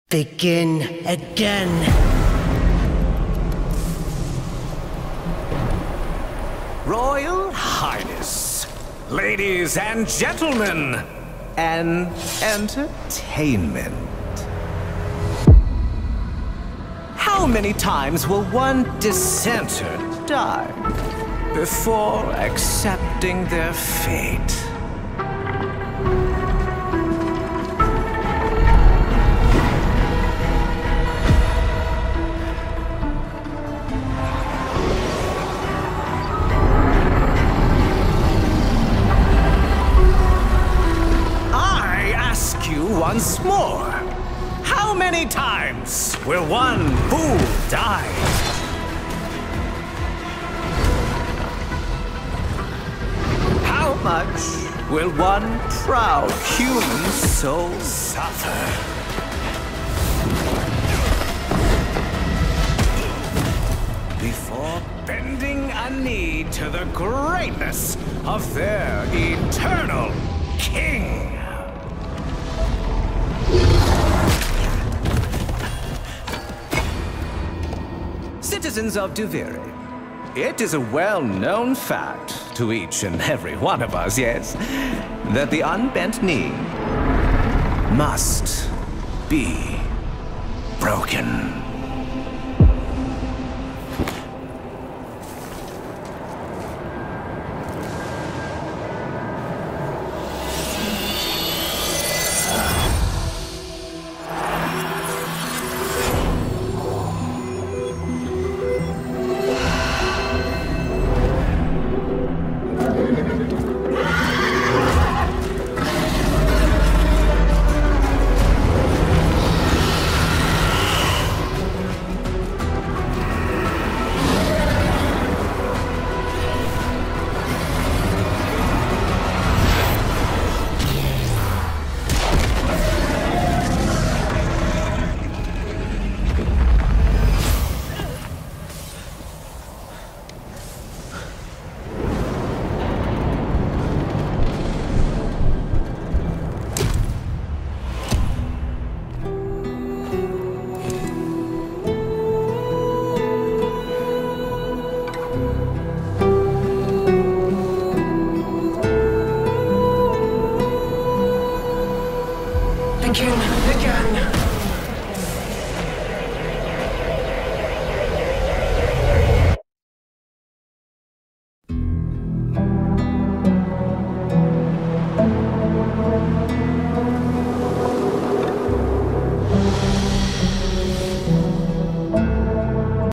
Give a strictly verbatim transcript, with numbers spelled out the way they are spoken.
Begin again. Royal Highness, ladies and gentlemen, and entertainment. How many times will one dissenter die before accepting their fate? Once more, how many times will one fool die? How much will one proud human soul suffer? Before bending a knee to the greatness of their eternal king? Citizens of Duviri, it is a well-known fact to each and every one of us, yes, that the unbent knee must be broken. Begin again.